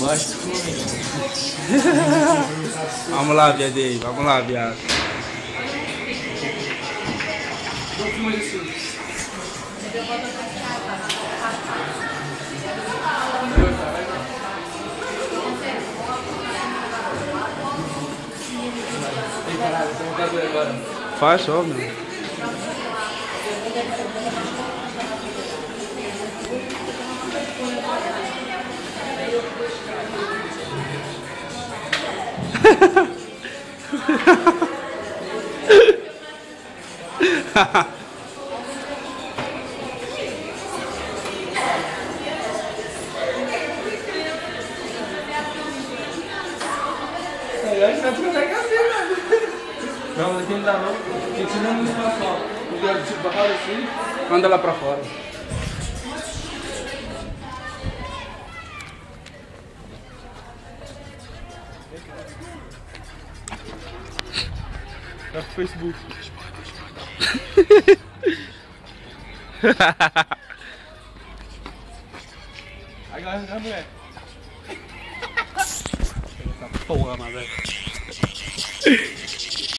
Gosto. Vamos lá, viadinho. Vamos lá, viado. Faz só, meu. Não, aqui não dá não. Tem que ser no espaço, ó. O viado tipo barrado assim. Manda lá pra fora. Vai pro Facebook. Agora, mulher. Essa porra, mas velho.